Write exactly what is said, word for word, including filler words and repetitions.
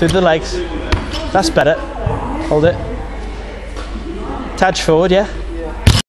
through the legs. That's better. Hold it. Touch forward, yeah.